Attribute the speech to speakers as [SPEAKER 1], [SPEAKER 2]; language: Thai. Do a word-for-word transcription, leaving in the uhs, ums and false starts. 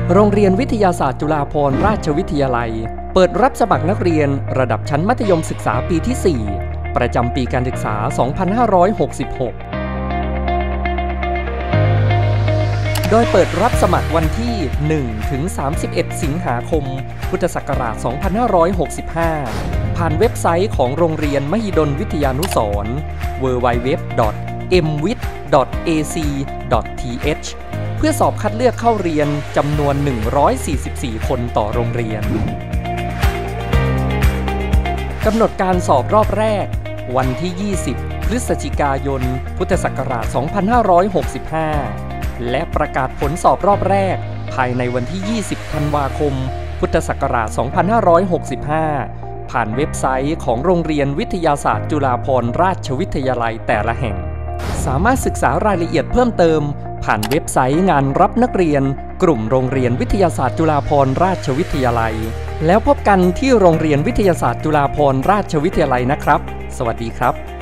[SPEAKER 1] โรงเรียนวิทยาศาสตร์จุฬาภรณราชวิทยาลัยเปิดรับสมัครนักเรียนระดับชั้นมัธยมศึกษาปีที่ สี่ ประจำปีการศึกษา สองพันห้าร้อยหกสิบหก โดยเปิดรับสมัครวันที่ หนึ่ง ถึง สามสิบเอ็ด สิงหาคม พุทธศักราช สองพันห้าร้อยหกสิบห้า ผ่านเว็บไซต์ของโรงเรียนมหิดลวิทยานุสรณ์ ดับเบิลยู ดับเบิลยู ดับเบิลยู ดอท เอ็ม วิท ดอท เอ ซี ดอท ที เอช เพื่อสอบคัดเลือกเข้าเรียนจำนวน หนึ่งร้อยสี่สิบสี่ คนต่อโรงเรียนกำหนดการสอบรอบแรกวันที่ ยี่สิบ พฤศจิกายน พุทธศักราช สองพันห้าร้อยหกสิบห้า และประกาศผลสอบรอบแรกภายในวันที่ ยี่สิบ ธันวาคม พุทธศักราช สองพันห้าร้อยหกสิบห้า ผ่านเว็บไซต์ของโรงเรียนวิทยาศาสตร์จุฬาภรณราชวิทยาลัยแต่ละแห่งสามารถศึกษารายละเอียดเพิ่มเติมผ่านเว็บไซต์งานรับนักเรียนกลุ่มโรงเรียนวิทยาศาสตร์จุฬาภรณราชวิทยาลัยแล้วพบกันที่โรงเรียนวิทยาศาสตร์จุฬาภรณราชวิทยาลัยนะครับสวัสดีครับ